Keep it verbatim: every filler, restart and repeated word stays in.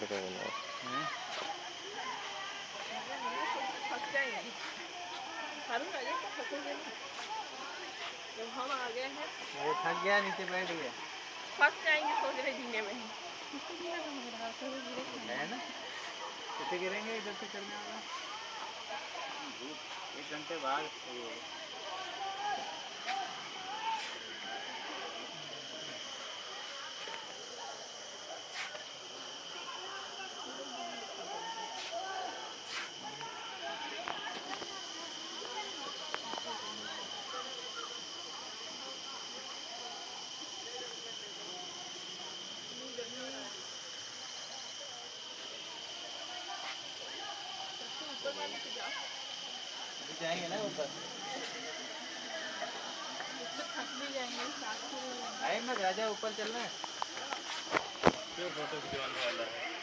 जब हम आ गए हैं ये थक गया, नीचे बैठ गया, फंस जाएंगे सोच रहे जीने में है ना। कैसे गिरेंगे इधर से चलने वाला, एक घंटे बाद सही होगा। जाएंगे ना ऊपर, थक भी जाएंगे। आए मत राजा, ऊपर चलना है। फोटो खिंचवाने वाला है।